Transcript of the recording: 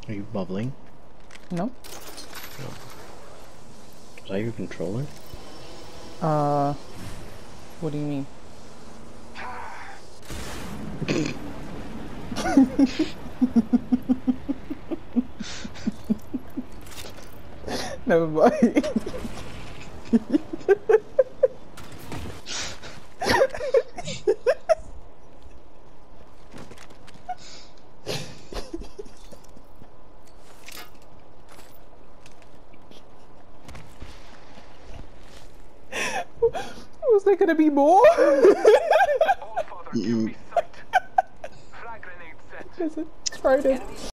Are you bubbling? No. No. Is that your controller? What do you mean? Never mind. Was there gonna be more? Mm-mm. Listen, it's Friday.